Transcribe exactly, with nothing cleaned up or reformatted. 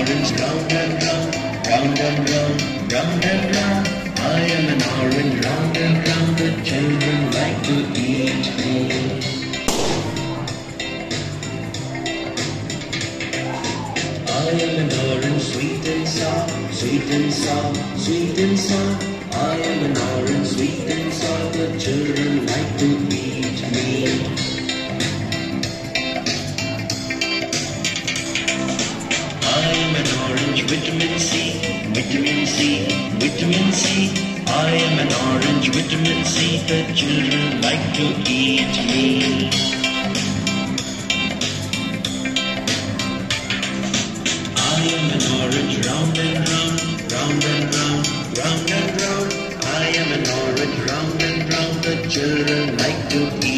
orange, round and round, round and round, round and round. I am an orange, round and round. The children like to eat me. I am an orange, sweet and sour, sweet and sour, sweet and sour. I am an orange, sweet and sour. The children like to eat me. I am an orange, vitamin C, vitamin C, vitamin C. I am an orange, vitamin C. The children like to eat me. I am an orange, round and round, round and round, round and round. I am an orange, round and round. The children like to eat.